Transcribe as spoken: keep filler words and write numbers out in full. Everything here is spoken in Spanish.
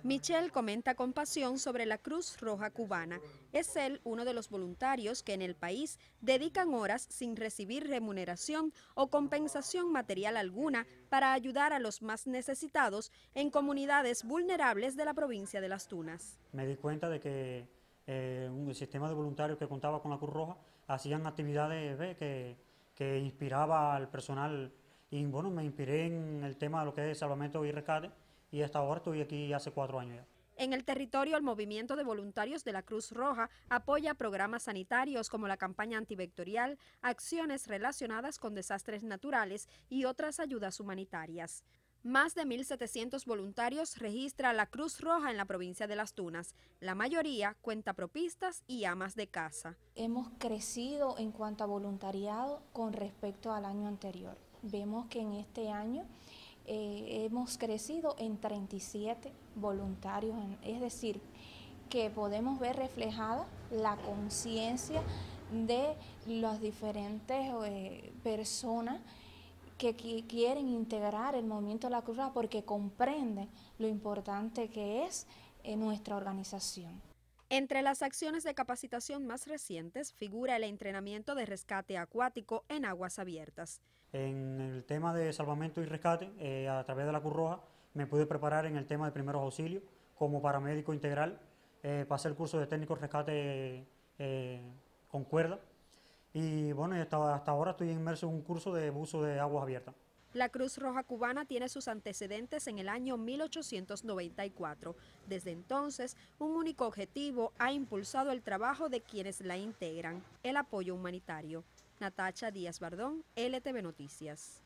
Michel comenta con pasión sobre la Cruz Roja Cubana. Es él uno de los voluntarios que en el país dedican horas sin recibir remuneración o compensación material alguna para ayudar a los más necesitados en comunidades vulnerables de la provincia de Las Tunas. Me di cuenta de que eh, un sistema de voluntarios que contaba con la Cruz Roja hacían actividades ¿ve? que, que inspiraba al personal y bueno, me inspiré en el tema de lo que es salvamento y rescate y hasta ahora estoy aquí hace cuatro años ya. En el territorio, el movimiento de voluntarios de la Cruz Roja apoya programas sanitarios como la campaña antivectorial, acciones relacionadas con desastres naturales y otras ayudas humanitarias. Más de mil setecientos voluntarios registra la Cruz Roja en la provincia de Las Tunas, la mayoría cuentapropistas y amas de casa. Hemos crecido en cuanto a voluntariado con respecto al año anterior. Vemos que en este año eh, hemos crecido en treinta y siete voluntarios, es decir, que podemos ver reflejada la conciencia de las diferentes eh, personas que quieren integrar el movimiento de la Cruz Roja porque comprenden lo importante que es en nuestra organización. Entre las acciones de capacitación más recientes figura el entrenamiento de rescate acuático en aguas abiertas. En el tema de salvamento y rescate, eh, a través de la Cruz Roja, me pude preparar en el tema de primeros auxilios como paramédico integral. Eh, pasé el curso de técnico de rescate eh, con cuerda y bueno, hasta, hasta ahora estoy inmerso en un curso de buzo de aguas abiertas. La Cruz Roja Cubana tiene sus antecedentes en el año mil ochocientos noventa y cuatro. Desde entonces, un único objetivo ha impulsado el trabajo de quienes la integran, el apoyo humanitario. Natacha Díaz Bardón, L T V Noticias.